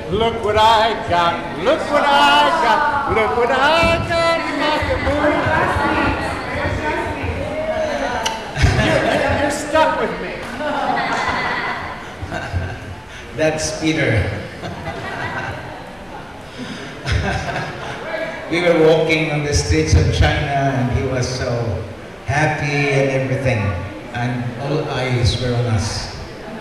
Look what I got. Look what I got. Look what I got. You're stuck with me. That's Peter. We were walking on the streets of China and he was so happy and everything. And all eyes were on us.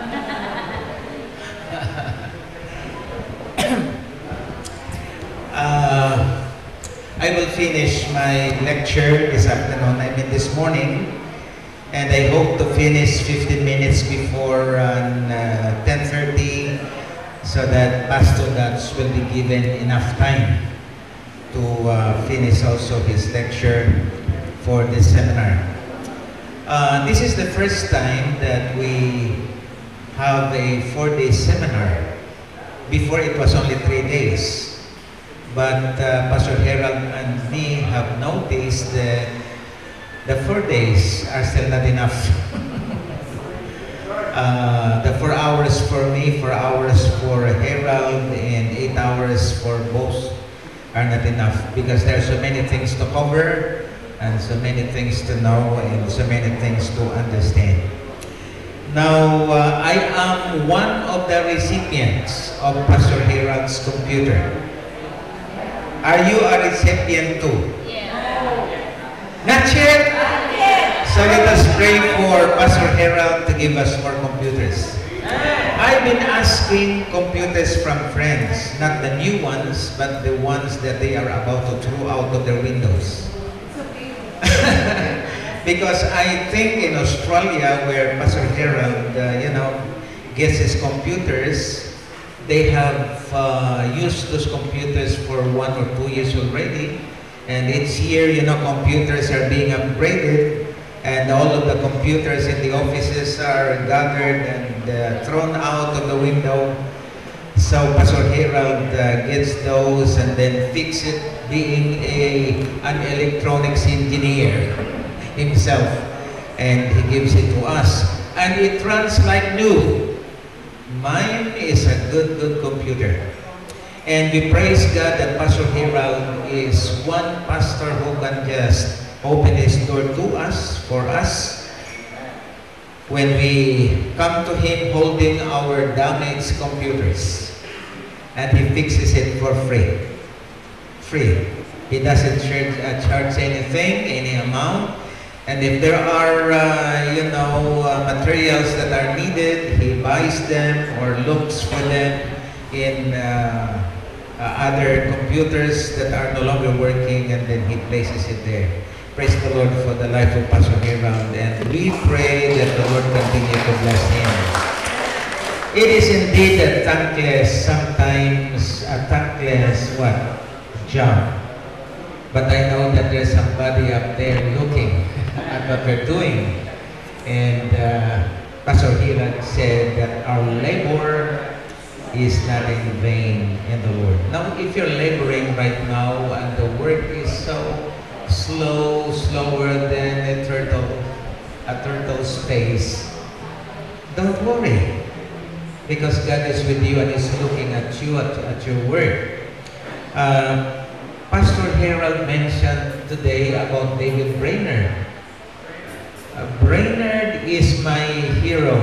I will finish my lecture this afternoon, this morning, and I hope to finish 15 minutes before 10:30 so that Pastor Dutch will be given enough time to finish also his lecture for this seminar. This is the first time that we have a 4-day seminar. Before it was only 3 days. But Pastor Harold and me have noticed that the 4 days are still not enough. The 4 hours for me, 4 hours for Harold, and 8 hours for both are not enough because there are so many things to cover and so many things to know and so many things to understand. Now, I am one of the recipients of Pastor Harold's computer. Are you a recipient too? Yeah. Not yet? Not yet. So let us pray for Pastor Harold to give us more computers. I've been asking computers from friends, not the new ones, but the ones that they are about to throw out of their windows. Because I think in Australia, where Pastor Harold, gets his computers, they have used those computers for 1 or 2 years already, and each year, computers are being upgraded, and all of the computers in the offices are gathered and thrown out of the window. So Pastor Harold gets those and then fix it, being an electronics engineer himself, and he gives it to us, and it runs like new. Mine is a good computer. And we praise God that Pastor Harold is one pastor who can just open his door to us, for us, when we come to him holding our damaged computers. And he fixes it for free. Free. He doesn't charge anything, any amount. And if there are, materials that are needed, he buys them or looks for them in other computers that are no longer working, and then he places it there. Praise the Lord for the life of Pastor Harold, and we pray that the Lord continue to bless him. It is indeed a thankless, sometimes a thankless job. But I know that there's somebody up there looking at what we're doing. And Pastor Harold said that our labor is not in vain in the Lord. Now, if you're laboring right now and the work is so slower than a turtle's pace, don't worry, because God is with you and is looking at you at your work. Pastor Harold mentioned today about David Brainerd. Brainerd is my hero.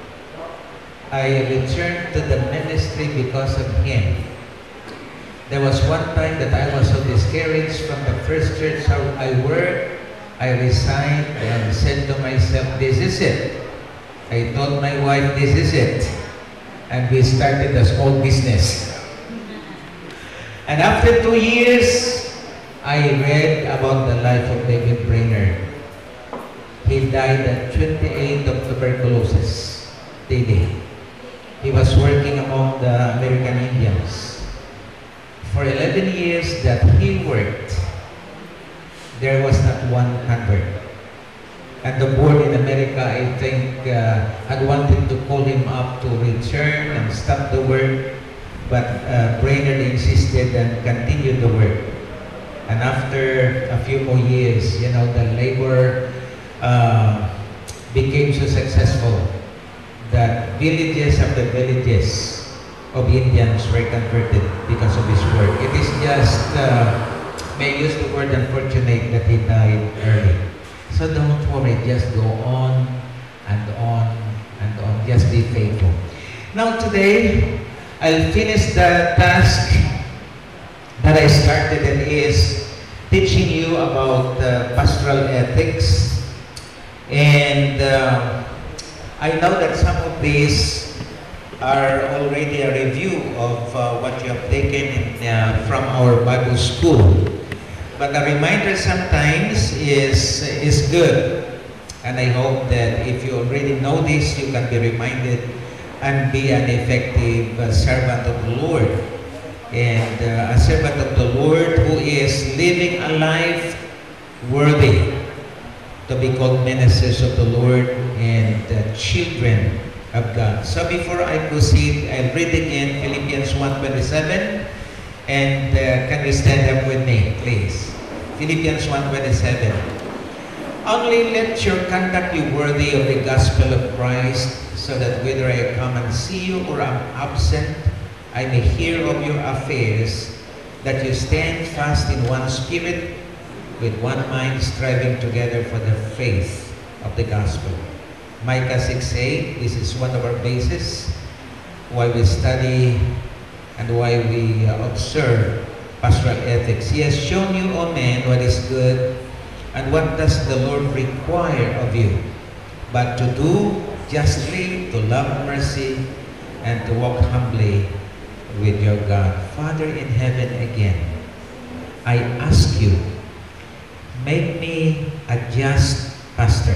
I returned to the ministry because of him. There was one time that I was so discouraged from the first church I worked. I resigned and said to myself, this is it. I told my wife, this is it. And we started a small business. And after 2 years, I read about the life of David Brainerd. He died at 28 of tuberculosis. He was working among the American Indians. For 11 years that he worked, there was not one convert. And the board in America, I think, had wanted to call him up to return and stop the work, but Brainerd insisted and continued the work. And after a few more years, the labor became so successful that villages after villages of Indians were converted because of his work. It is just, may I use the word unfortunate that he died early. So don't worry, just go on and on and on. Just be faithful. Now today, I'll finish the task that I started, and is teaching you about pastoral ethics. And I know that some of these are already a review of what you have taken from our Bible school. But a reminder sometimes is good. And I hope that if you already know this, you can be reminded and be an effective servant of the Lord. And a servant of the Lord who is living a life worthy to be called ministers of the Lord and children of God. So before I proceed, I'll read again Philippians 1:27, and can you stand up with me, please? Philippians 1:27. Only let your conduct be worthy of the gospel of Christ, so that whether I come and see you or am absent, I may hear of your affairs, that you stand fast in one spirit, with one mind, striving together for the faith of the gospel. Micah 6:8, this is one of our bases, why we study and why we observe pastoral ethics. He has shown you, O men, what is good, and what does the Lord require of you, but to do justly, to love mercy, and to walk humbly with your God. Father in heaven, again, I ask you, make me a just pastor.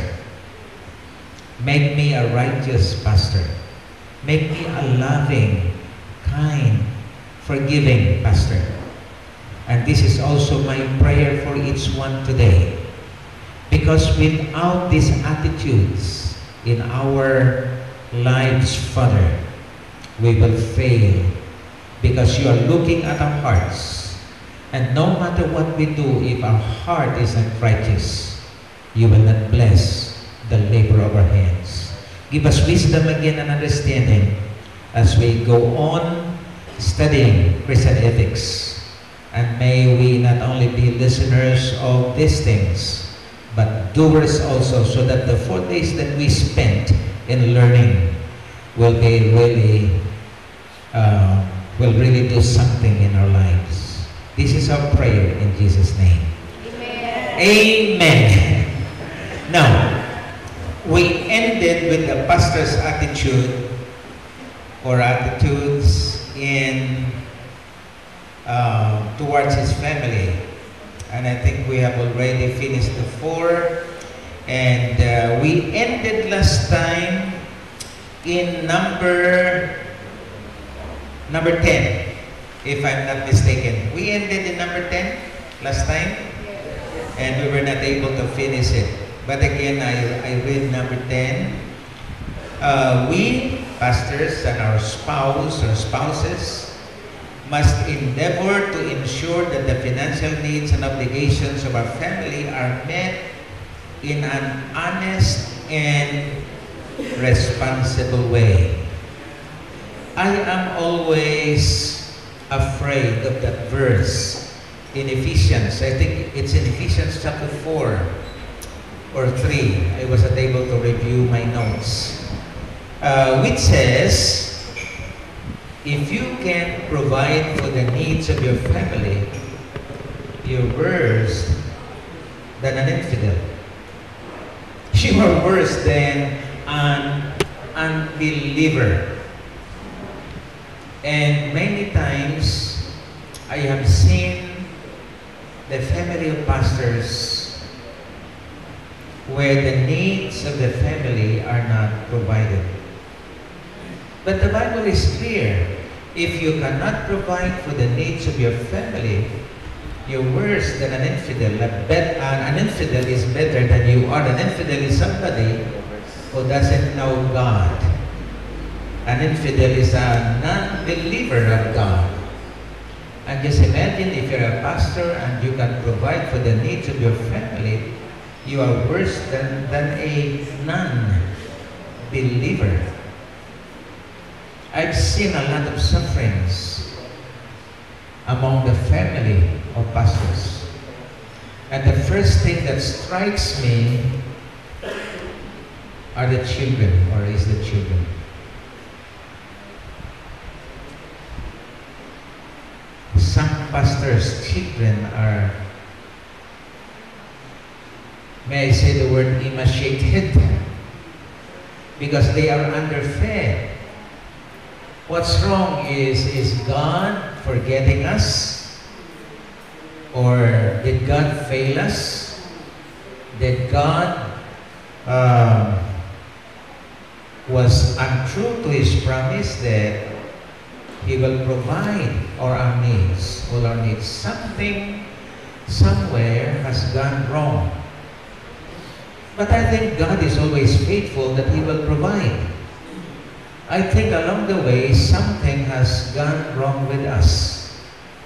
Make me a righteous pastor. Make me a loving, kind, forgiving pastor. And this is also my prayer for each one today. Because without these attitudes in our lives, Father, we will fail. Because you are looking at our hearts. And no matter what we do, if our heart is not righteous, you will not bless the labor of our hands. Give us wisdom again and understanding as we go on studying Christian ethics. And may we not only be listeners of these things, but doers also, so that the 4 days that we spent in learning will be really, will really do something in our lives. This is our prayer in Jesus' name. Amen. Amen. Now, we ended with the pastor's attitude or attitudes in towards his family. And I think we have already finished the 4. And we ended last time in number 10, if I'm not mistaken. We ended in number 10 last time, and we were not able to finish it. But again, I read number 10. We, pastors and our spouse or spouses, must endeavor to ensure that the financial needs and obligations of our family are met in an honest and responsible way. I am always afraid of that verse in Ephesians. I think it's in Ephesians chapter 4 or 3. I wasn't able to review my notes. Which says, if you can provide for the needs of your family, you're worse than an infidel. You are worse than an unbeliever. And many times, I have seen the family of pastors where the needs of the family are not provided. But the Bible is clear. If you cannot provide for the needs of your family, you're worse than an infidel. An infidel is better than you are. An infidel is somebody who doesn't know God. An infidel is a non-believer of God. And just imagine if you're a pastor and you can provide for the needs of your family, you are worse than a non-believer. I've seen a lot of sufferings among the family of pastors. And the first thing that strikes me are the children, or is the children. Some pastors' children are, may I say the word, emaciated, because they are underfed. What's wrong is God forgetting us? Or did God fail us? Did God was untrue to His promise that He will provide all our needs, all our needs? Something, somewhere has gone wrong. But I think God is always faithful that He will provide. I think along the way, something has gone wrong with us.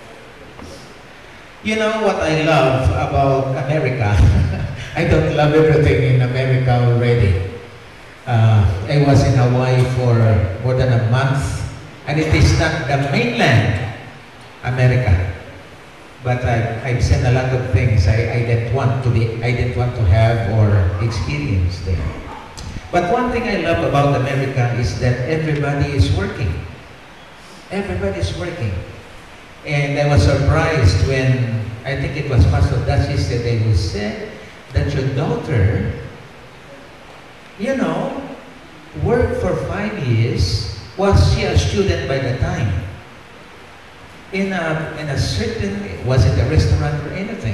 You know what I love about America? I don't love everything in America already. I was in Hawaii for more than a month, and it is not the mainland America. But I've seen a lot of things I didn't want to have or experience there. But one thing I love about America is that everybody is working. Everybody is working. And I was surprised when, I think it was Pastor Dashi yesterday who said that your daughter, you know, worked for 5 years. Was she a student by the time? In a certain, was it a restaurant or anything?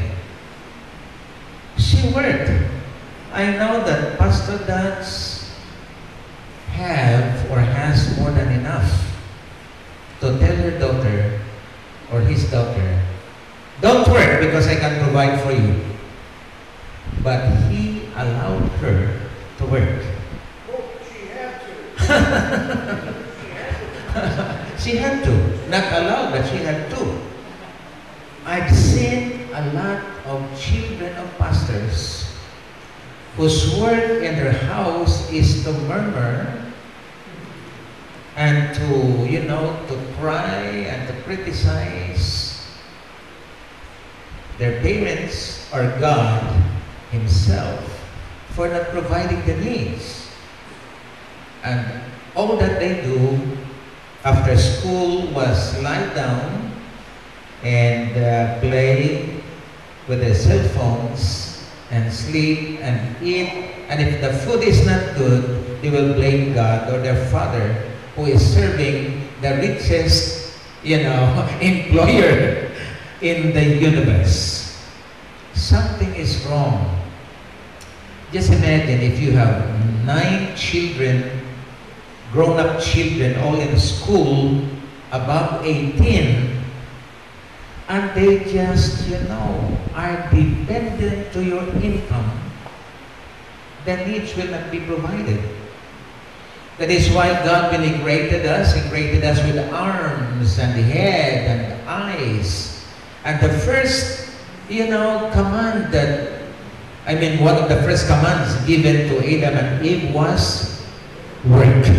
She worked. I know that Pastor Dats have or has more than enough to tell her daughter or his daughter, don't work because I can provide for you. But he allowed her to work. Oh, she had to. She had to. Not allowed, but she had to. I've seen a lot of children of pastors whose work in their house is to murmur and to, you know, to cry and to criticize their parents or God Himself for not providing the needs. And all that they do after school was lie down and play with their cell phones and sleep and eat, and if the food is not good, they will blame God or their father who is serving the richest, you know, employer in the universe. Something is wrong. Just imagine if you have 9 children, grown-up children, all in school, above 18, and they just, you know, are dependent to your income, the needs will not be provided. That is why God, when He created us with arms and the head and the eyes. And the first, you know, command that, I mean, one of the first commands given to Adam and Eve was work.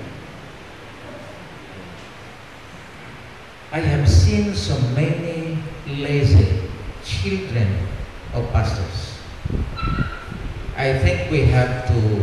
I have seen so many lazy children of pastors. I think we have to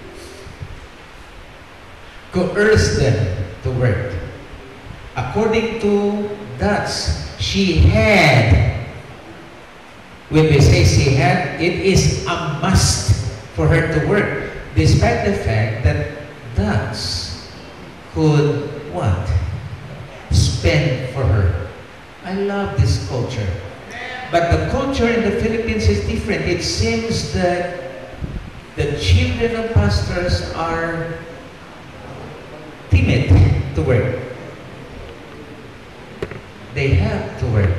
coerce them to work. According to that, she had, when we say she had, it is a must for her to work, despite the fact that Dutch could what? Spend for her. I love this culture. But the culture in the Philippines is different. It seems that the children of pastors are timid to work. They have to work.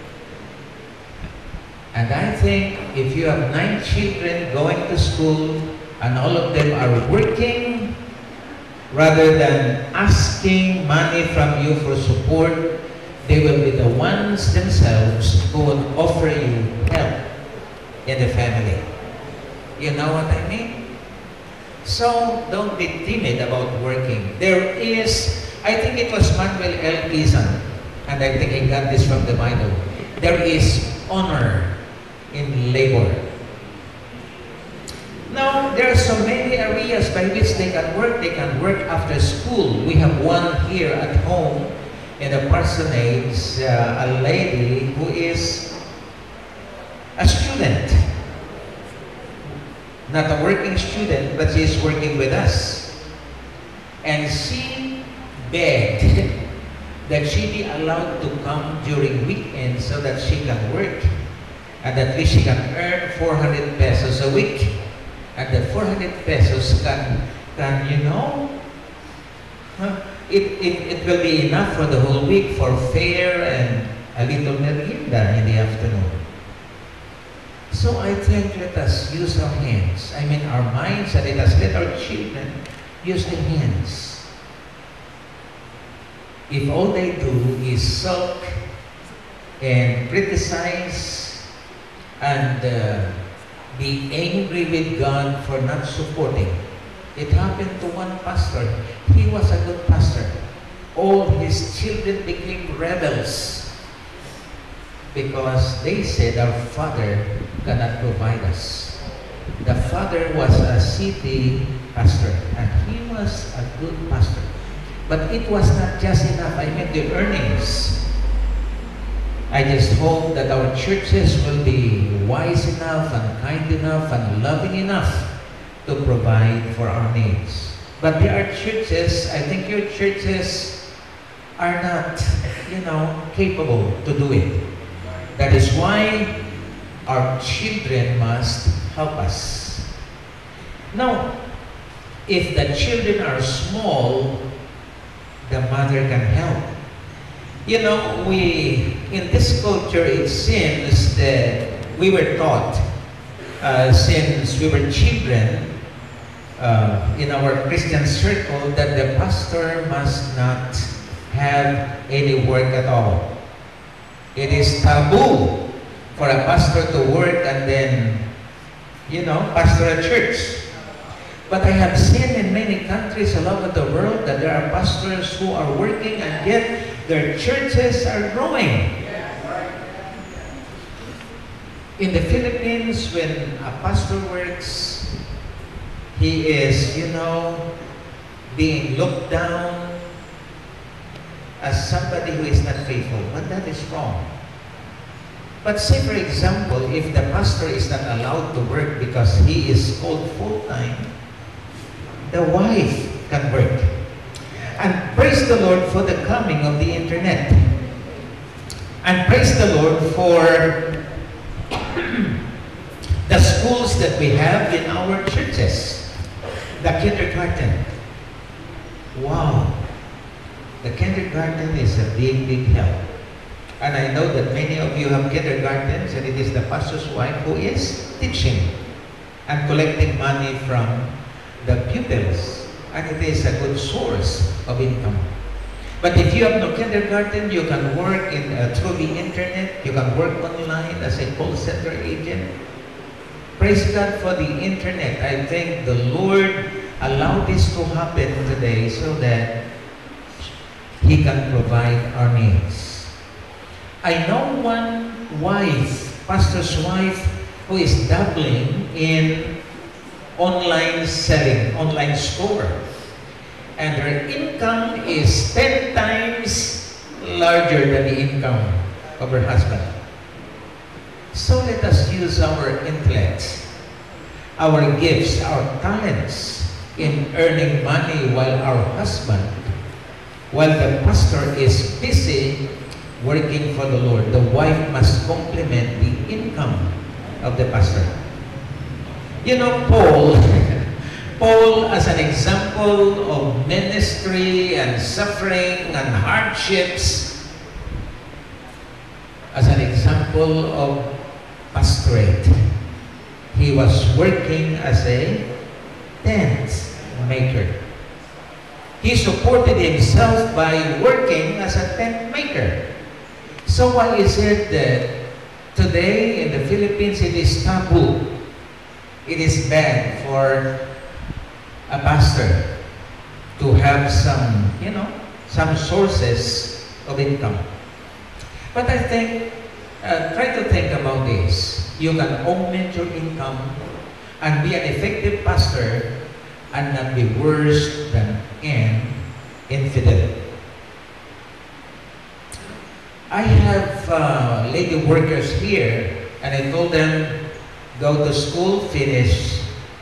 And I think if you have 9 children going to school and all of them are working, rather than asking money from you for support, they will be the ones themselves who will offer you help in the family. You know what I mean? So don't be timid about working. There is I think it was Manuel L. Quezon, and I think I got this from the Bible. There is honor in labor. Now, there are so many areas by which they can work. They can work after school. We have one here at home in the parsonage, a lady who is a student. Not a working student, but she is working with us. And she begged that she be allowed to come during weekends so that she can work. And at least she can earn 400 pesos a week. And the 400 pesos can you know, it will be enough for the whole week for fare and a little merienda in the afternoon. So I think let us use our hands. I mean our minds, and let us let our children use their hands. If all they do is sulk and criticize and be angry with God for not supporting. It happened to one pastor. He was a good pastor. All his children became rebels because they said our father cannot provide us. The father was a city pastor and he was a good pastor. But it was not just enough. I mean the earnings. I just hope that our churches will be wise enough and kind enough and loving enough to provide for our needs. But there are churches, I think your churches are not, you know, capable to do it. That is why our children must help us. Now, if the children are small, the mother can help. You know, in this culture, it seems that we were taught since we were children in our Christian circle that the pastor must not have any work at all. It is taboo for a pastor to work and then, you know, pastor a church. But I have seen in many countries all over the world that there are pastors who are working and yet their churches are growing. In the Philippines, when a pastor works, he is, you know, being looked down as somebody who is not faithful. But that is wrong. But say, for example, if the pastor is not allowed to work because he is called full-time, the wife can work. And praise the Lord for the coming of the internet. And praise the Lord for the schools that we have in our churches. The kindergarten. Wow. The kindergarten is a big, big help. And I know that many of you have kindergartens, and it is the pastor's wife who is teaching and collecting money from the pupils. And it is a good source of income. But if you have no kindergarten, you can work through the internet. You can work online as a call center agent. Praise God for the internet. I think the Lord allowed this to happen today so that He can provide our needs. I know one wife, pastor's wife, who is dabbling in online selling, online store. And her income is 10 times larger than the income of her husband. So let us use our intellect, our gifts, our talents in earning money while the pastor is busy working for the Lord. The wife must complement the income of the pastor. You know, Paul as an example of ministry and suffering and hardships, as an example of pastorate. He was working as a tent maker. He supported himself by working as a tent maker. So why is it that today in the Philippines it is taboo? It is bad for a pastor to have some, you know, some sources of income. But I think, try to think about this. You can augment your income and be an effective pastor and not be worse than an infidel. I have lady workers here, and I told them, go to school, finish,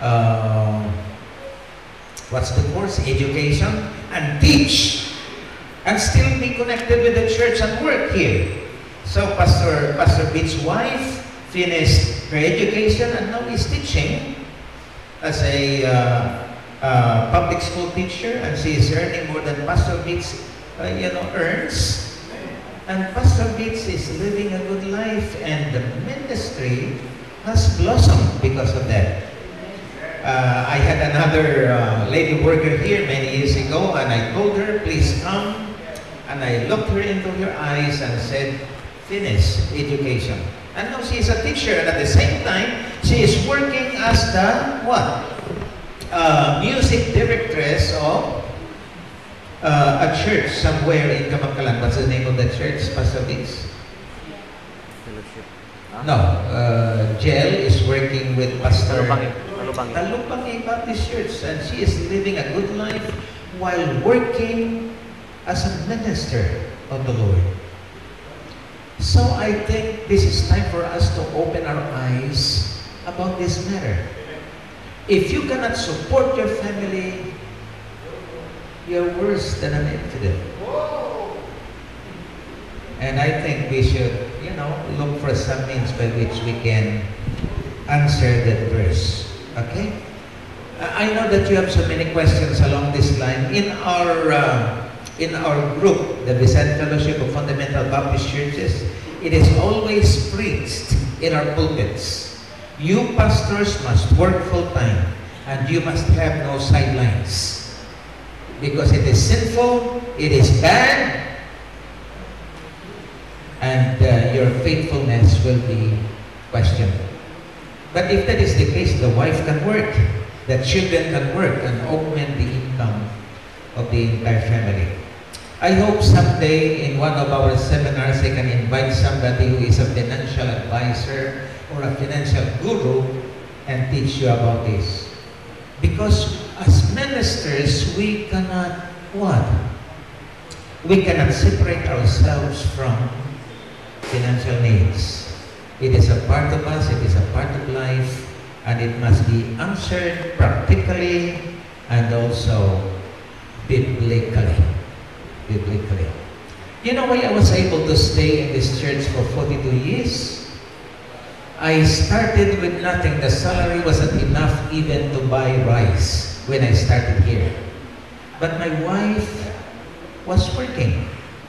what's the course? Education, and teach, and still be connected with the church and work here. So Pastor Beach's wife finished her education and now is teaching as a public school teacher, and she is earning more than Pastor Beach earns. And Pastor Beach is living a good life, and the ministry has blossomed because of that. I had another lady worker here many years ago, and I told her, please come. And I looked her into her eyes and said, finish education. And now she is a teacher, and at the same time, she is working as the, what? Music directress of a church somewhere in Kamakkalan. What's the name of the church, Pastor Vince? Fellowship. No, Jel is working with Pastor Talubangi Baptist Church, and she is living a good life while working as a minister of the Lord. So I think this is time for us to open our eyes about this matter. If you cannot support your family, you're worse than an infidel. And I think we should, look for some means by which we can answer that verse. Okay? I know that you have so many questions along this line. In our group, the Vicente Fellowship of Fundamental Baptist Churches, it is always preached in our pulpits. You pastors must work full time, and you must have no sidelines. Because it is sinful, it is bad, and your faithfulness will be questioned. But if that is the case, the wife can work, the children can work, and augment the income of the entire family. I hope someday in one of our seminars I can invite somebody who is a financial advisor or a financial guru and teach you about this. Because as ministers, we cannot, what? We cannot separate ourselves from financial needs. It is a part of us, it is a part of life, and it must be answered practically and also biblically. You know why I was able to stay in this church for 42 years? I started with nothing. The salary wasn't enough even to buy rice when I started here. But my wife was working.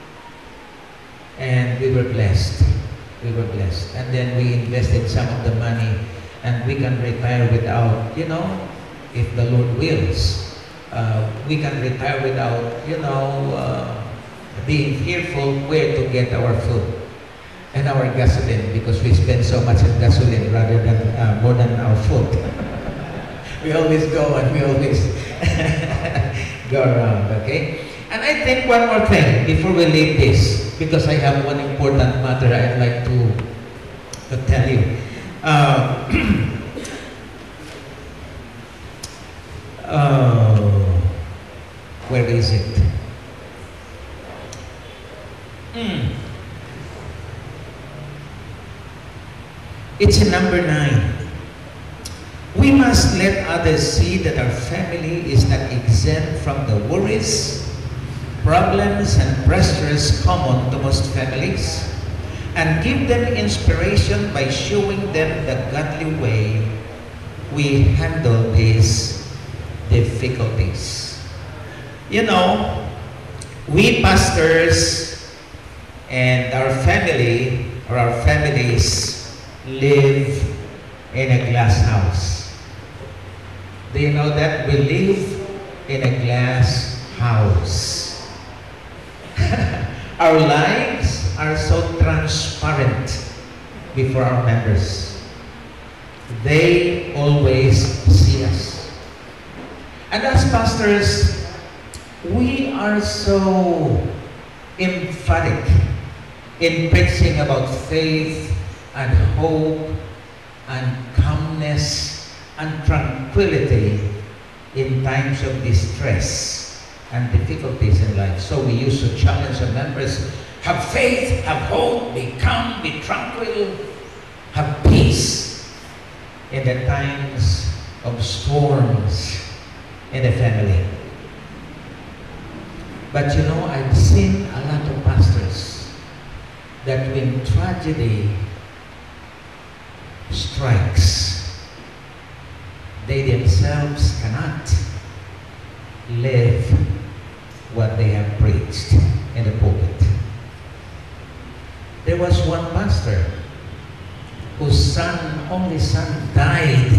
And we were blessed. We were blessed. And then we invested some of the money, and we can retire without, if the Lord wills. We can retire without, being fearful where to get our food and our gasoline, because we spend so much in gasoline rather than more than our food. We always go and we always go around, okay? And I think one more thing before we leave this, because I have one important matter I'd like to tell you. Where is it? It's in number 9. We must let others see that our family is not exempt from the worries, problems, and pressures common to most families, and give them inspiration by showing them the godly way we handle these difficulties. We pastors and our family, or our families, live in a glass house. Do you know that? We live in a glass house. Our lives are so transparent before our members. They always see us. And as pastors, We are so emphatic in preaching about faith and hope and calmness and tranquility in times of distress and difficulties in life. So we used to challenge the members, have faith, have hope, be calm, be tranquil, have peace in the times of storms in the family. But you know, I've seen a lot of pastors that when tragedy strikes, they themselves cannot live what they have preached in the pulpit. There was one pastor whose only son died.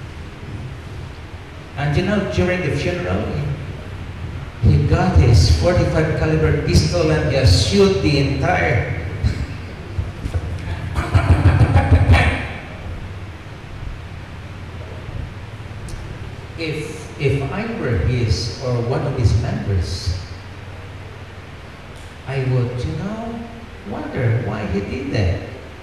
And you know, during the funeral, he got his .45 caliber pistol and just shoot the entire If I were his or one of his members, I would, wonder why he did that.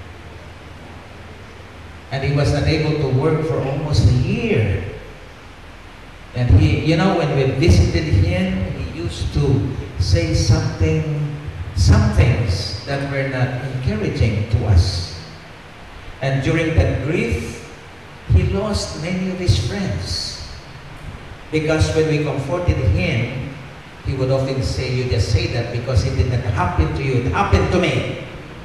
And he was unable to work for almost a year. And he, when we visited him, he used to say some things that were not encouraging to us. And during that grief, he lost many of his friends. Because when we comforted him, he would often say, you just say that because it did not happen to you, it happened to me.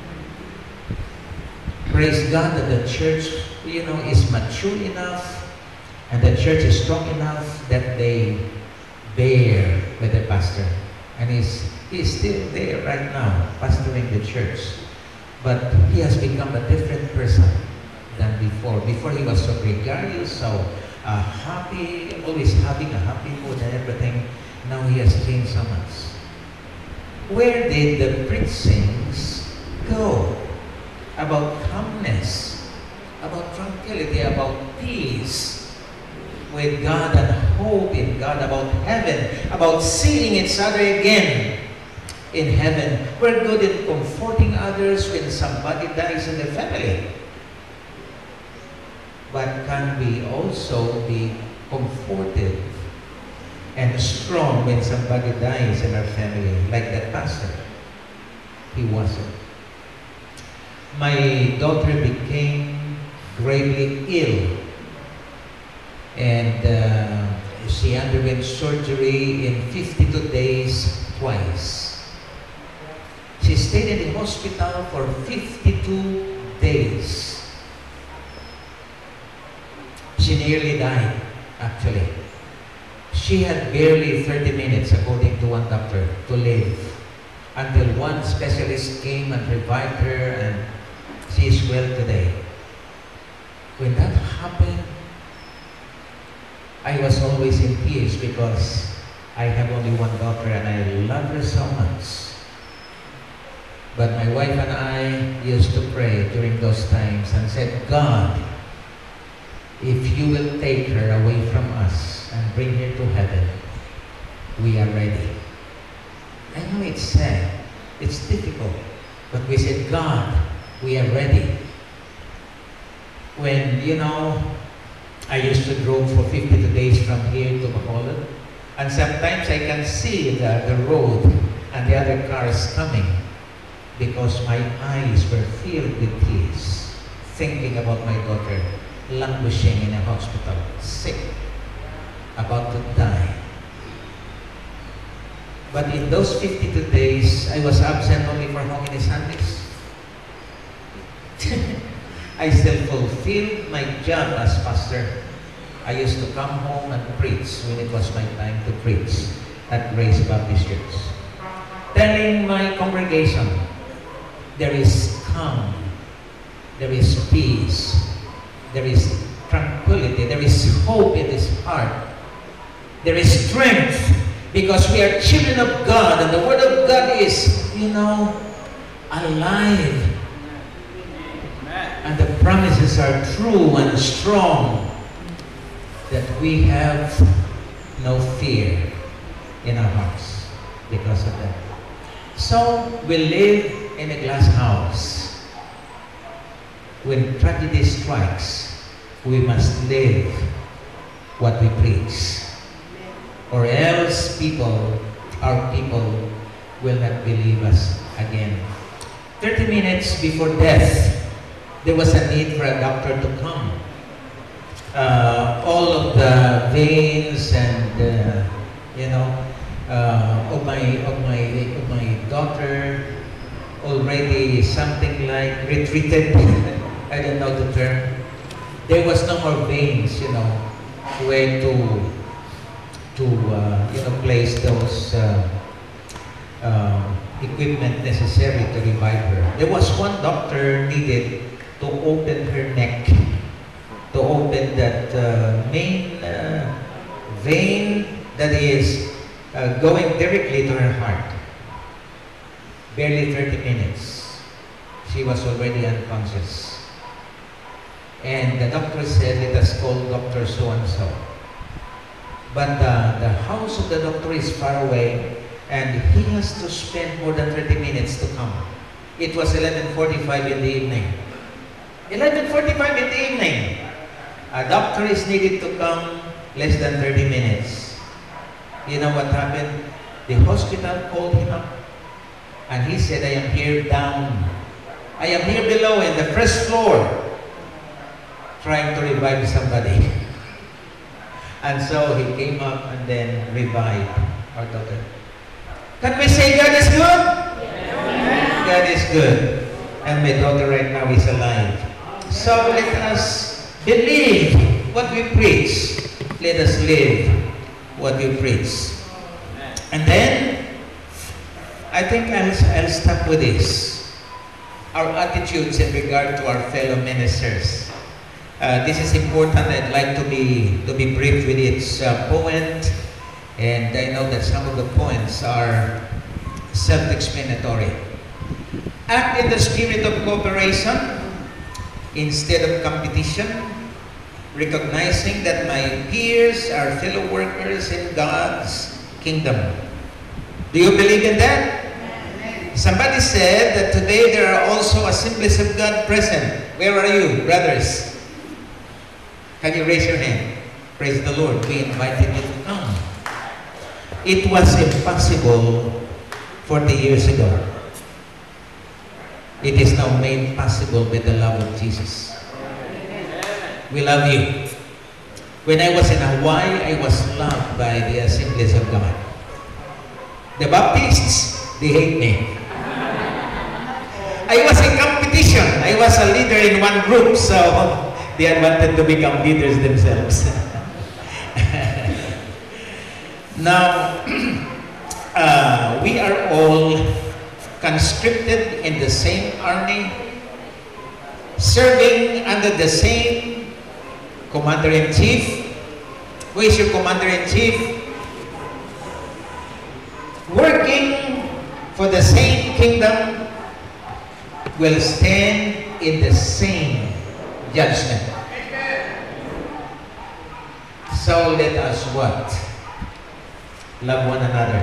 Praise God that the church, is mature enough and the church is strong enough that they bear with the pastor. And he's still there right now, pastoring the church. But he has become a different person than before. Before he was so gregarious, so happy, always having a happy mood and everything. Now he has changed so much. Where did the preachings go? About calmness, about tranquility, about peace with God and hope in God, about heaven, about seeing each other again in heaven. We're good in comforting others when somebody dies in the family. But can we also be comforted and strong when somebody dies in our family, like that pastor? He wasn't. My daughter became gravely ill, and she underwent surgery in 52 days twice. She stayed in the hospital for 52 days. She nearly died, actually. She had barely 30 minutes, according to one doctor, to live, until one specialist came and revived her, and she is well today. When that happened, I was always in tears because I have only one daughter and I love her so much. But my wife and I used to pray during those times and said, God, if you will take her away from us and bring her to heaven, we are ready. I know it's sad, it's difficult, but we said, God, we are ready. When, I used to drove for 52 days from here to Bacolod, and sometimes I can see the road and the other cars coming because my eyes were filled with tears, thinking about my daughter languishing in a hospital, sick, about to die. But in those 52 days, I was absent only for how many Sundays? I still fulfilled my job as pastor. I used to come home and preach when it was my time to preach at Grace Baptist Church, telling my congregation, there is calm, there is peace, there is tranquility, there is hope in this heart, there is strength, because we are children of God, and the Word of God is, alive. And the promises are true and strong, that we have no fear. in our hearts because of that. So we live in a glass house. When tragedy strikes, we must live what we preach, or else our people will not believe us again. 30 minutes before death, there was a need for a doctor to come. All of the veins and of my daughter already something like retreated. I don't know the term. There was no more veins, where to place those equipment necessary to revive her. There was one doctor needed to open her neck, to open that main vein that is going directly to her heart. Barely 30 minutes. She was already unconscious. And the doctor said, let us call Dr. So-and-so. But the house of the doctor is far away, and he has to spend more than 30 minutes to come. It was 11:45 in the evening. 11:45 in the evening. A doctor is needed to come less than 30 minutes. You know what happened? The hospital called him up, and he said, I am here down. I am here below in the first floor, trying to revive somebody. And so he came up and then revived our daughter. Can we say God is good? Yes. God is good. And my daughter right now is alive. So let us believe what we preach. Let us live what we preach. And then, I think I'll stop with this. Our attitudes in regard to our fellow ministers. This is important. I'd like to be brief with its point, and I know that some of the points are self-explanatory. Act in the spirit of cooperation instead of competition, recognizing that my peers are fellow workers in God's kingdom. Do you believe in that? Somebody said that today there are also assemblies of God present. Where are you, brothers? Can you raise your hand? Praise the Lord. We invited you to come. It was impossible 40 years ago. It is now made possible by the love of Jesus. We love you. When I was in Hawaii, I was loved by the Assemblies of God. The Baptists, they hate me. I was in competition. I was a leader in one group, so they had wanted to become leaders themselves. Now, we are all conscripted in the same army, serving under the same commander-in-chief. Who is your commander-in-chief? Working for the same kingdom, will stand in the same judgment. So let us what? Love one another.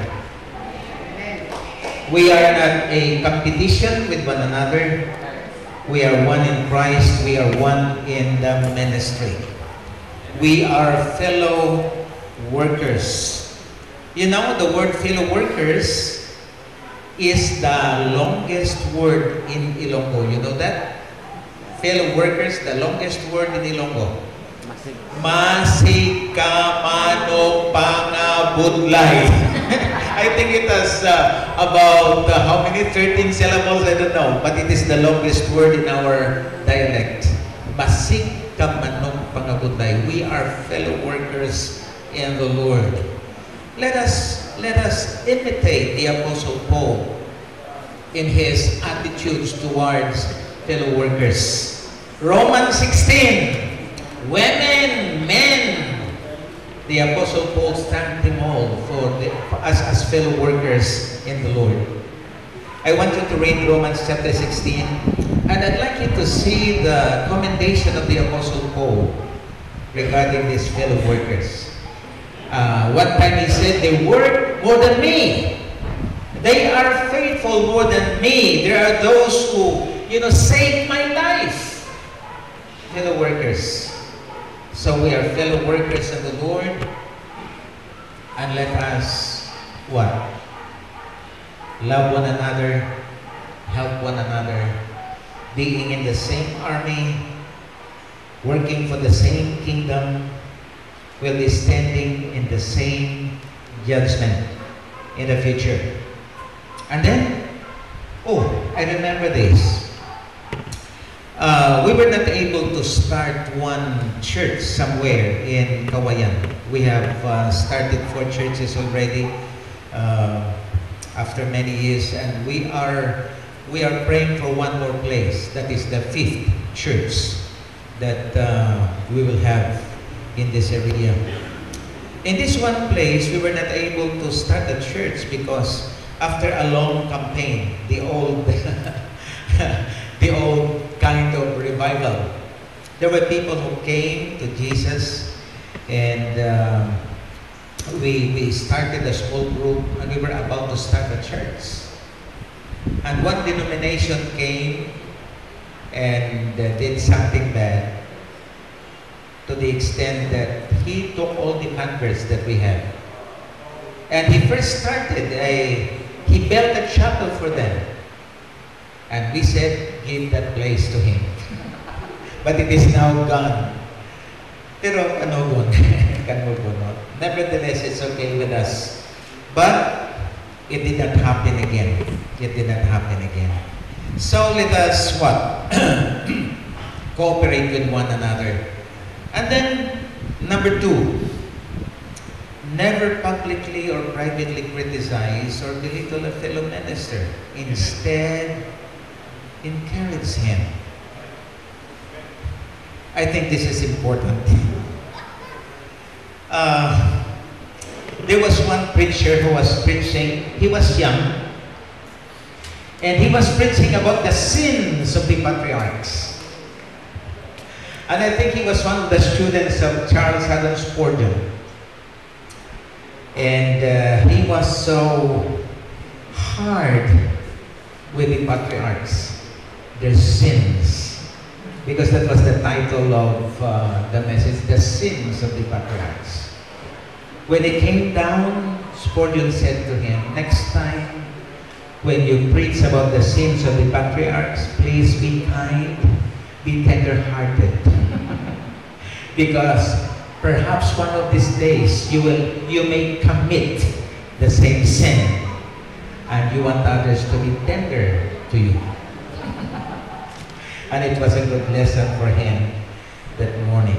We are not a competition with one another. We are one in Christ. We are one in the ministry. We are fellow workers. You know, the word fellow workers is the longest word in Ilonggo. You know that? Fellow workers, the longest word in Ilonggo. Masikamano-pangabudlay. I think it has about how many? 13 syllables, I don't know. But it is the longest word in our dialect. Masikamano-pangabudlay. We are fellow workers in the Lord. Let us imitate the Apostle Paul in his attitudes towards fellow workers. Romans 16, women, men, the Apostle Paul thanked them all as fellow workers in the Lord. I want you to read Romans chapter 16, and I'd like you to see the commendation of the Apostle Paul regarding these fellow workers. One time he said, they work more than me. They are faithful more than me. There are those who, saved my life. Fellow workers. So we are fellow workers of the Lord. And let us, what? Love one another, help one another, being in the same army, working for the same kingdom, will be standing in the same judgment in the future. And then, I remember this. We were not able to start one church somewhere in Kawayan. We have started 4 churches already after many years, and we are praying for one more place. That is the 5th church that we will have in this area. In this one place, we were not able to start a church because after a long campaign, the old kind of revival, there were people who came to Jesus, and we started a small group, and we were about to start a church. And one denomination came and did something bad, to the extent that he took all the converts that we had. And he first started, he built a chapel for them. And we said, give that place to him. But it is now gone. Pero nevertheless, it's okay with us. But it did not happen again. It did not happen again. So let us what? Cooperate with one another. And then, number 2, never publicly or privately criticize or belittle a fellow minister. Instead, encourage him. I think this is important. There was one preacher who was preaching, he was young, and he was preaching about the sins of the patriarchs. And I think he was one of the students of Charles Haddon Spurgeon. And he was so hard with the patriarchs, their sins. Because that was the title of the message, the sins of the patriarchs. When he came down, Spurgeon said to him, next time when you preach about the sins of the patriarchs, please be kind, be tender-hearted. Because perhaps one of these days you may commit the same sin, and you want others to be tender to you. And it was a good lesson for him that morning.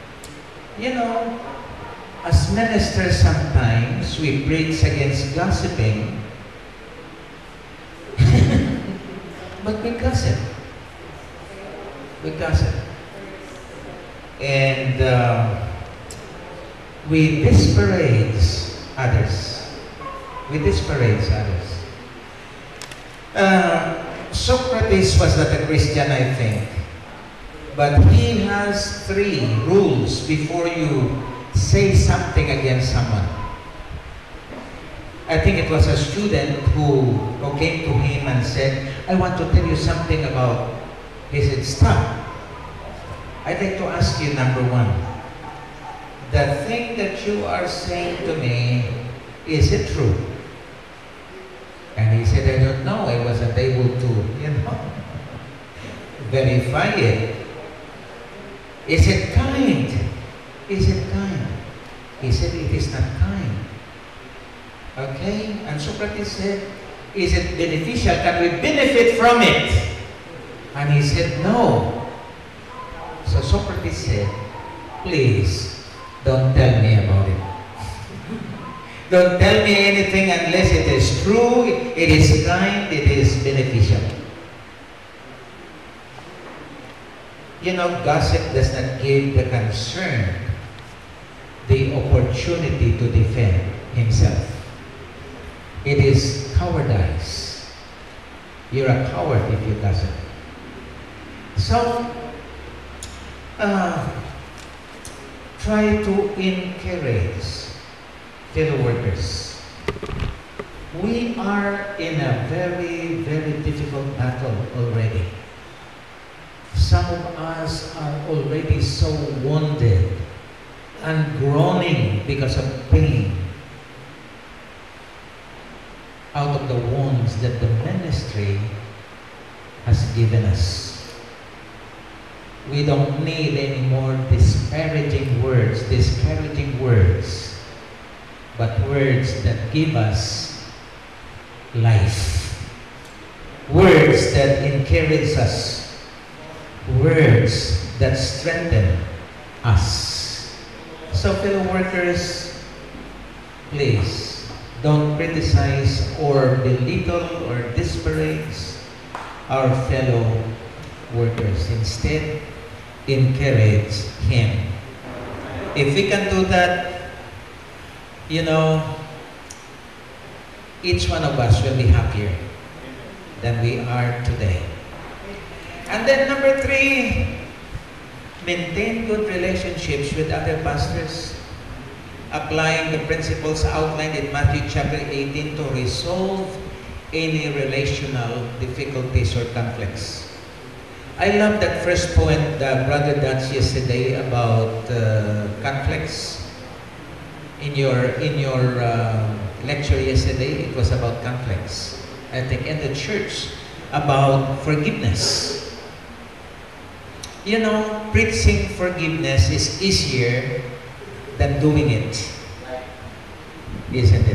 As ministers sometimes we preach against gossiping, but we gossip. We gossip. And we disparage others. We disparage others. Socrates was not a Christian, I think. But he has 3 rules before you say something against someone. I think it was a student who came to him and said, I want to tell you something about, he said, stop. I'd like to ask you, number 1, the thing that you are saying to me, is it true? And he said, I don't know. I wasn't able to, verify it. Is it kind? Is it kind? He said, it is not kind. Okay? And Socrates said, is it beneficial? Can we benefit from it? And he said, no. So Socrates said, please, don't tell me about it. Don't tell me anything unless it is true, it is kind, it is beneficial. Gossip does not give the concerned the opportunity to defend himself. It is cowardice. You're a coward if you gossip. So, try to encourage fellow workers, we are in a very, very difficult battle already. Some of us are already so wounded and groaning because of pain out of the wounds that the ministry has given us. We don't need any more disparaging words, but words that give us life. Words that encourage us. Words that strengthen us. So fellow workers, please don't criticize or belittle or disparage our fellow workers. Instead, encourage him. If we can do that, you know, each one of us will be happier than we are today. And then number 3, maintain good relationships with other pastors, applying the principles outlined in Matthew chapter 18 to resolve any relational difficulties or conflicts. I love that first point that Brother Dutch yesterday about conflicts. In your lecture yesterday, it was about conflicts. I think in the church about forgiveness. You know, preaching forgiveness is easier than doing it, isn't it?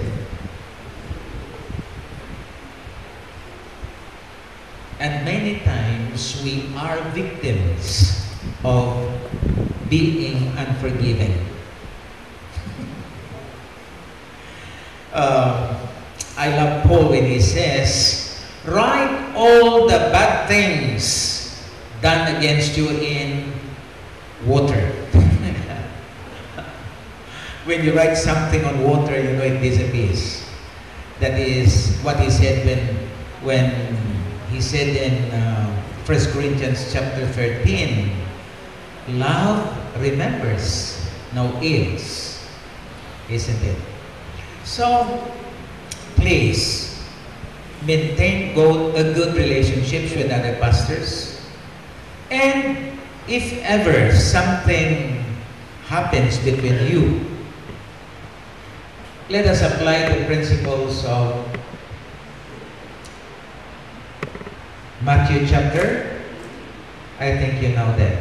And many times we are victims of being unforgiving. I love Paul when he says, write all the bad things done against you in water. When you write something on water, you know it disappears. That is what he said when he said in 1 Corinthians chapter 13, love remembers no ills, isn't it? So, please, maintain good relationships with other pastors. And if ever something happens between you, let us apply the principles of Matthew chapter, I think you know that.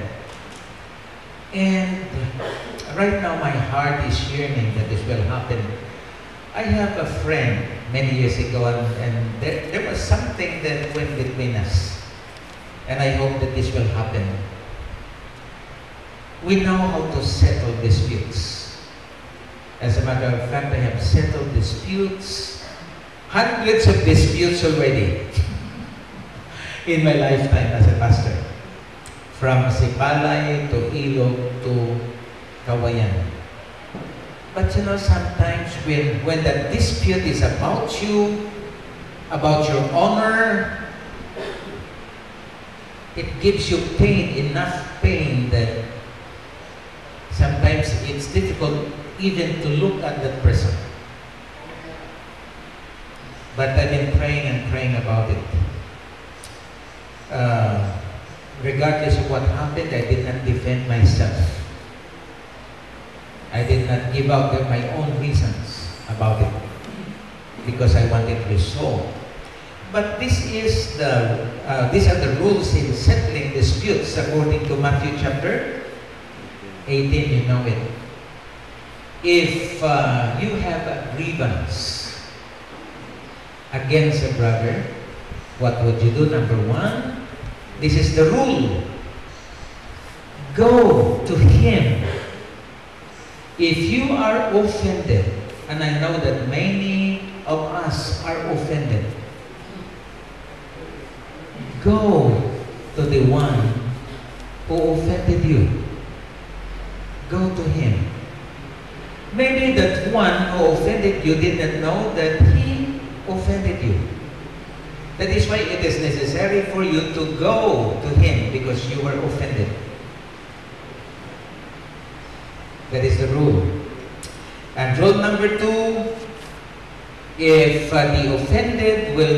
And right now my heart is yearning that this will happen. I have a friend many years ago, and there was something that went between us. And I hope that this will happen. We know how to settle disputes. As a matter of fact, I have settled disputes, hundreds of disputes already in my lifetime as a pastor. From Sipalay to Ilog to Kawayan. But you know, sometimes when the dispute is about you, about your honor, it gives you pain, enough pain that sometimes it's difficult even to look at that person. But I've been praying and praying about it. Regardless of what happened, I did not defend myself. I did not give out my own reasons about it because I wanted resolve. But these are the rules in settling disputes according to Matthew chapter 18. You know it. If you have a grievance against a brother, what would you do? Number 1, this is the rule. Go to him. If you are offended, and I know that many of us are offended, go to the one who offended you. Go to him. Maybe that one who offended you did not know that he offended you. That is why it is necessary for you to go to him because you were offended. That is the rule. And rule number 2, if the offended will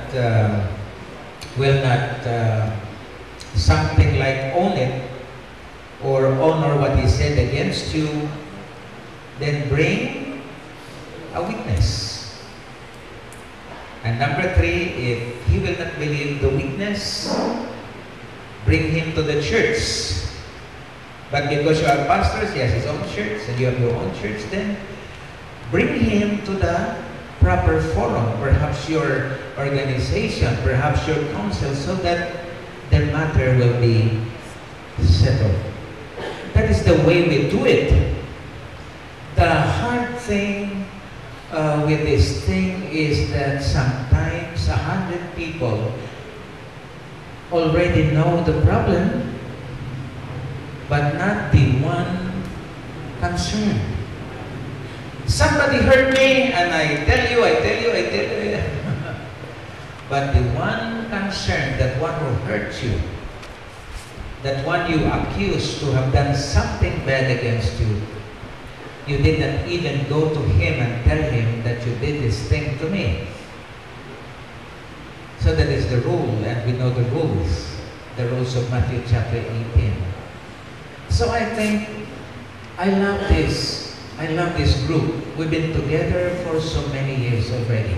not something like own it or honor what he said against you, then bring a witness. And number 3, if he will not believe the witness, bring him to the church. But because you are pastors, he has his own church, and you have your own church, then bring him to the proper forum, perhaps your organization, perhaps your council, so that the matter will be settled. That is the way we do it. The hard thing with this thing is that sometimes 100 people already know the problem, but not the one concerned. Somebody hurt me, and I tell you. But the one concerned, that one who hurt you, that one you accuse to have done something bad against you, you did not even go to him and tell him that you did this thing to me. So that is the rule, and we know the rules of Matthew chapter 18. So I think, I love this group. We've been together for so many years already.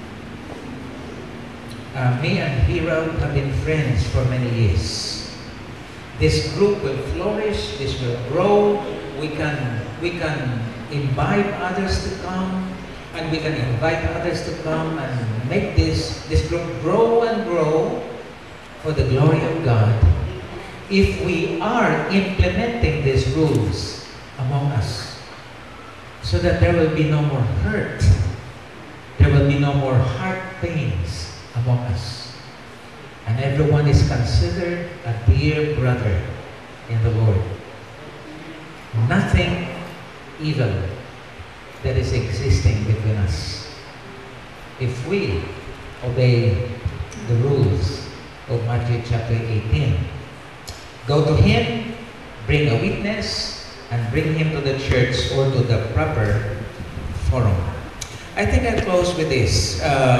Me and Hero have been friends for many years. This group will flourish, this will grow. We can invite others to come, and we can invite others to come and make this group grow and grow for the glory of God, if we are implementing these rules among us, so that there will be no more hurt, there will be no more heart pains among us, and everyone is considered a dear brother in the Lord. Nothing evil that is existing between us. If we obey the rules of Matthew chapter 18, go to him, bring a witness, and bring him to the church or to the proper forum. I think I'll close with this.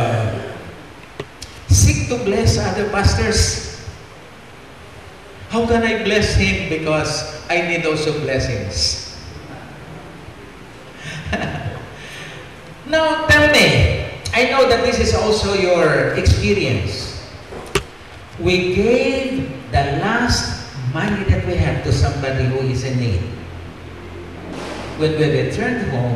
Seek to bless other pastors. How can I bless him? Because I need also blessings. Now tell me, I know that this is also your experience. We gave the last money that we have to somebody who is in need. When we returned home,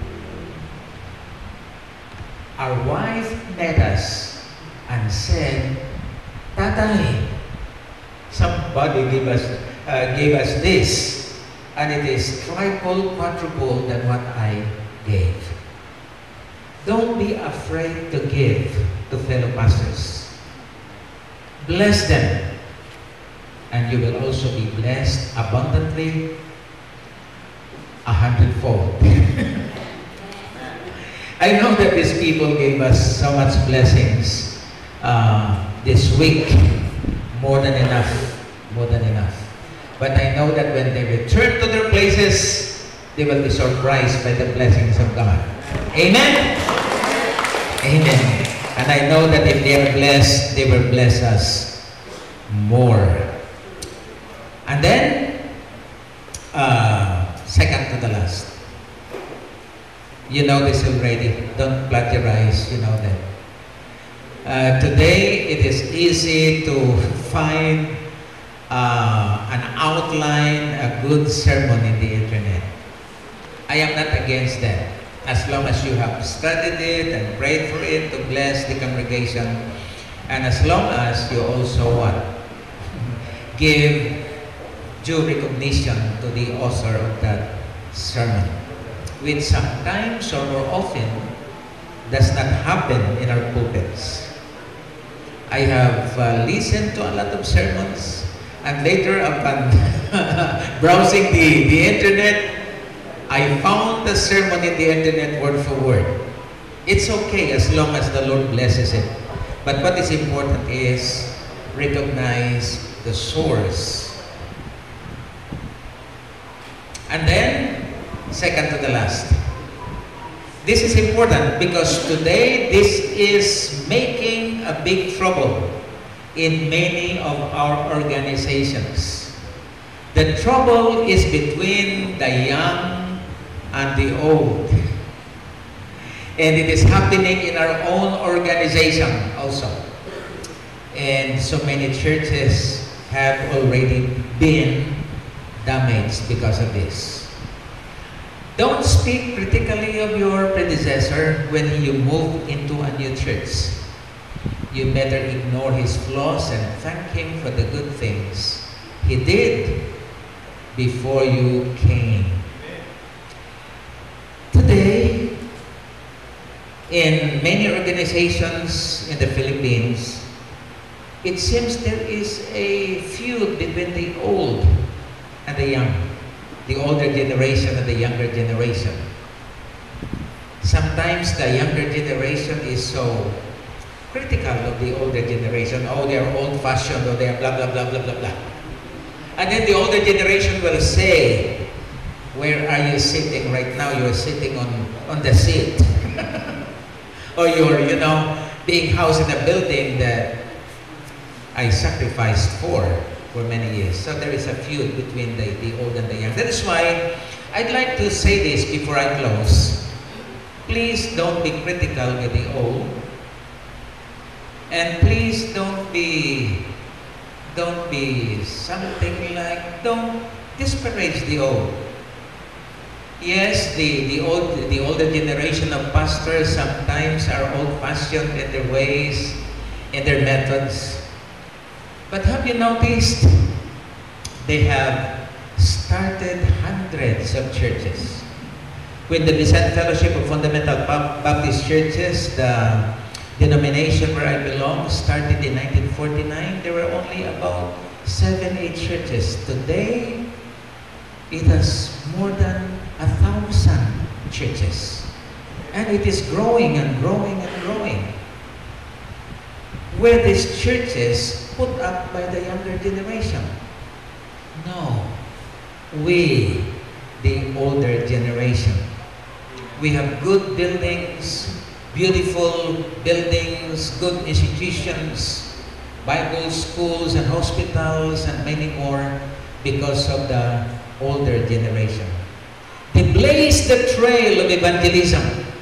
our wife met us and said, "Tatay, somebody gave us this, and it is triple, quadruple than what I gave." Don't be afraid to give to fellow pastors. Bless them, and you will also be blessed abundantly, 100-fold. I know that these people gave us so much blessings this week, more than enough. But I know that when they return to their places, they will be surprised by the blessings of God. Amen? Amen. And I know that if they are blessed, they will bless us more. And then, second to the last. You know this already. Don't plagiarize, you know that. Today, it is easy to find an outline, a good sermon in the internet. I am not against that, as long as you have studied it and prayed for it to bless the congregation, and as long as you also give due recognition to the author of that sermon, which sometimes or more often does not happen in our pulpits. I have listened to a lot of sermons, and later upon browsing the internet, I found the sermon in the internet word for word. It's okay as long as the Lord blesses it. But what is important is recognize the source. And then, second to the last, This is important because today this is making a big trouble in many of our organizations. The trouble is between the young and the old. And it is happening in our own organization also. And so many churches have already been damaged because of this. Don't speak critically of your predecessor when you move into a new church. You better ignore his flaws and thank him for the good things he did before you came. Today, in many organizations in the Philippines, it seems there is a feud between the old and the young. The older generation and the younger generation. Sometimes the younger generation is so critical of the older generation. Oh, they are old-fashioned, or they are blah, blah, blah, blah, blah, blah. And then the older generation will say, where are you sitting right now? You're sitting on the seat. Or you're, being housed in a building that I sacrificed for many years. So there is a feud between the old and the young. That is why I'd like to say this before I close. Please don't be critical with the old. And please don't be something like, don't disparage the old. Yes, the older generation of pastors sometimes are old-fashioned in their ways, in their methods. But have you noticed they have started hundreds of churches? With the Vincent Fellowship of Fundamental Baptist Churches, the denomination where I belong, started in 1949. There were only about 7-8 churches. Today, it has more than 1,000 churches. And it is growing and growing and growing. Were these churches put up by the younger generation? No. We, the older generation, we have good buildings, beautiful buildings, good institutions, Bible schools and hospitals and many more because of the older generation. They blazed the trail of evangelism.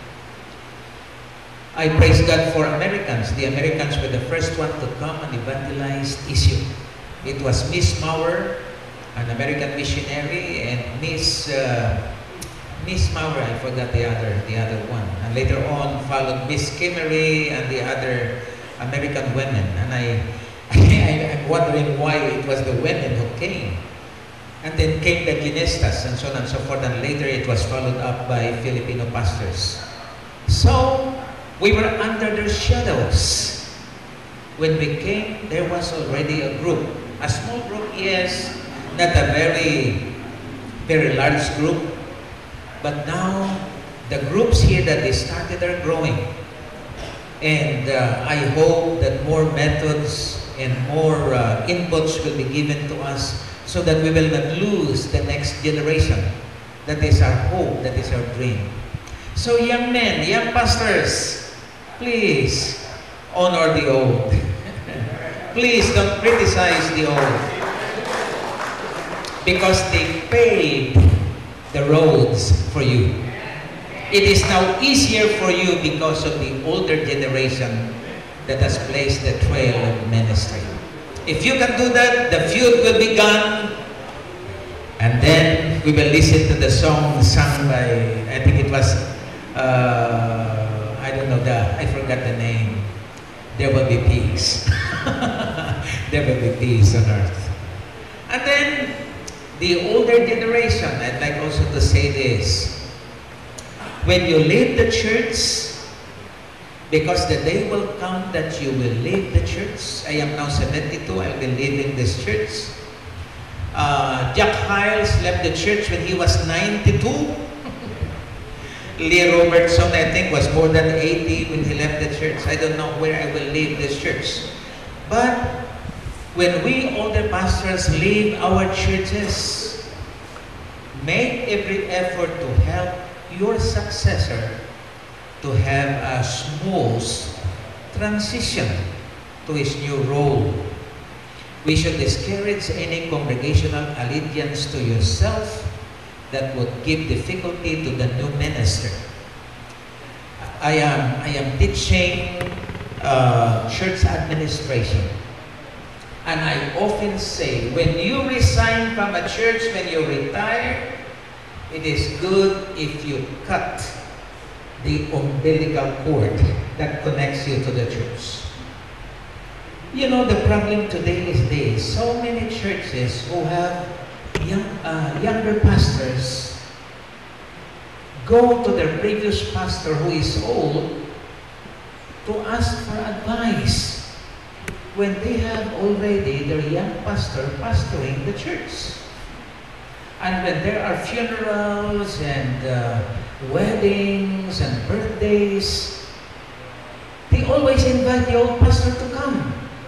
I praise God for Americans. The Americans were the first one to come and evangelize issue. It was Miss Maurer, an American missionary, and Miss Maurer, I forgot the other one. And later on followed Miss Kimmery and the other American women. And I'm wondering why it was the women who came. And then came the Ginestas and so on and so forth. And later it was followed up by Filipino pastors. So we were under their shadows. When we came, there was already a group. A small group, yes, not a very, very large group. But now, the groups here that they started are growing. And I hope that more methods and more inputs will be given to us so that we will not lose the next generation. That is our hope, that is our dream. So young men, young pastors, please honor the old. Please don't criticize the old. Because they paved the roads for you. It is now easier for you because of the older generation that has blazed the trail of ministry. If you can do that, the feud will be gone. And then we will listen to the song sung by, I think it was, I don't know, I forgot the name. There will be peace. There will be peace on earth. And then, the older generation, I'd like also to say this. When you leave the church, because the day will come that you will leave the church. I am now 72, I'll be leaving this church. Jack Hiles left the church when he was 92. Lee Robertson, I think, was more than 80 when he left the church. I don't know where I will leave this church. But when we older pastors leave our churches, make every effort to help your successor to have a smooth transition to his new role. We should discourage any congregational allegiance to yourself that would give difficulty to the new minister. I am teaching church administration. And I often say, when you resign from a church, when you retire, it is good if you cut the umbilical cord that connects you to the church. You know, the problem today is this. So many churches who have younger pastors go to their previous pastor who is old to ask for advice when they have already their young pastor pastoring the church. And when there are funerals and weddings and birthdays, they always invite the old pastor to come.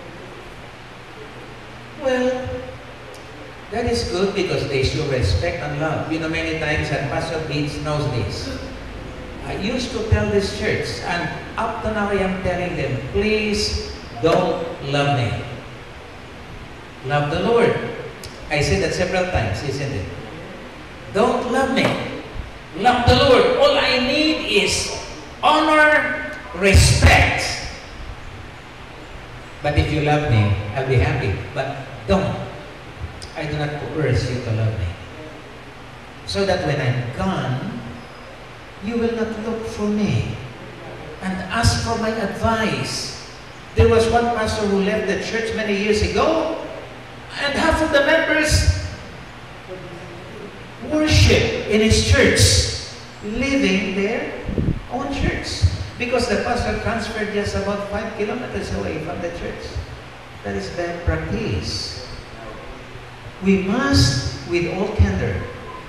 Well, that is good because they show respect and love. You know, many times, and Pastor Beats knows this, I used to tell this church, and up to now I am telling them, please don't love me. Love the Lord. I said that several times, isn't it? Don't love me. Love the Lord. All I need is honor, respect. But if you love me, I'll be happy. But don't. I do not coerce you to love me. So that when I'm gone, you will not look for me and ask for my advice. There was one pastor who left the church many years ago, and half of the members worship in his church, leaving their own church, because the pastor transferred just about 5 kilometers away from the church. That is bad practice. We must, with all candor,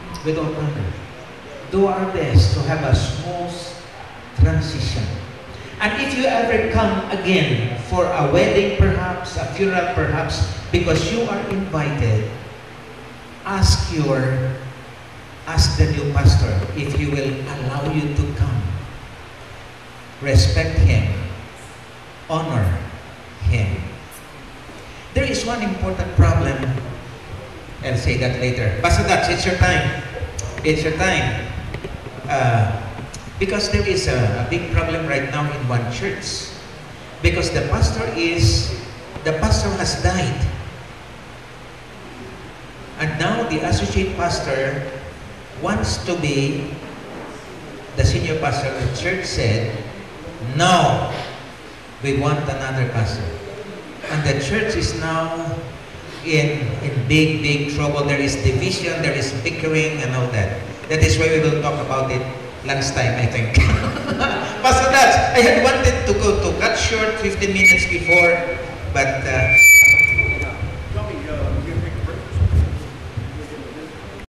do our best to have a smooth transition. And if you ever come again for a wedding perhaps, a funeral perhaps, because you are invited, ask the new pastor if he will allow you to come. Respect him. Honor him. There is one important problem. I'll say that later. Pastor Dutch, it's your time. It's your time. Because there is a big problem right now in one church. Because the pastor has died. And now the associate pastor wants to be the senior pastor. The church said, no, we want another pastor. And the church is now in big trouble. There is division, there is bickering and all that. That is why we will talk about it lunchtime, I think. Pastor Dutch, I had wanted to cut short 15 minutes before, but